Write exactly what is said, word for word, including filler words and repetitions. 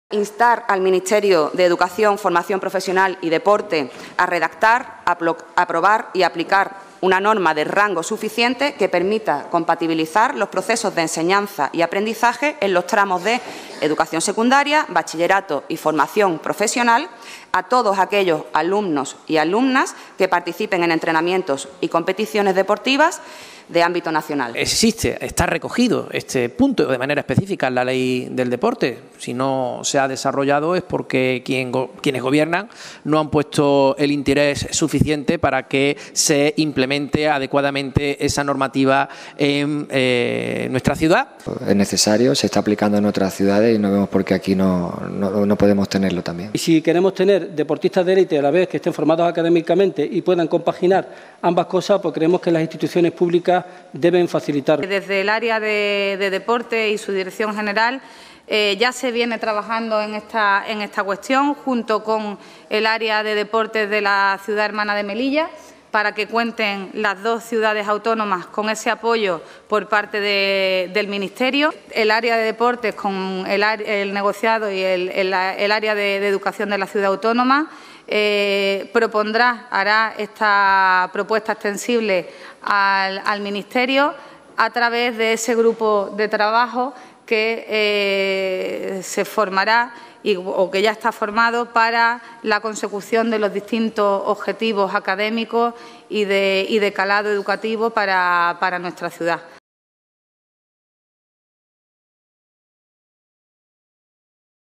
Instar al Ministerio de Educación, Formación Profesional y Deporte a redactar, aprobar y aplicar una norma de rango suficiente que permita compatibilizar los procesos de enseñanza y aprendizaje en los tramos de educación secundaria, bachillerato y formación profesional a todos aquellos alumnos y alumnas que participen en entrenamientos y competiciones deportivas de ámbito nacional. Existe, está recogido este punto de manera específica en la Ley del Deporte. Si no se ha desarrollado es porque quien, quienes gobiernan no han puesto el interés suficiente para que se implemente adecuadamente esa normativa en eh, nuestra ciudad. Es necesario, se está aplicando en otras ciudades y no vemos por qué aquí no, no, no podemos tenerlo también. Y si queremos tener deportistas de élite a la vez que estén formados académicamente y puedan compaginar ambas cosas, pues creemos que las instituciones públicas deben facilitar. Desde el área de, de deporte y su dirección general eh, ya se viene trabajando en esta, en esta cuestión junto con el área de deportes de la ciudad hermana de Melilla, para que cuenten las dos ciudades autónomas con ese apoyo por parte de, del Ministerio. El área de deportes con el, el negociado y el, el, el área de, de educación de la ciudad autónoma eh, propondrá, hará esta propuesta extensible al, al Ministerio a través de ese grupo de trabajo que eh, se formará y, o que ya está formado para la consecución de los distintos objetivos académicos y de, y de calado educativo para, para nuestra ciudad.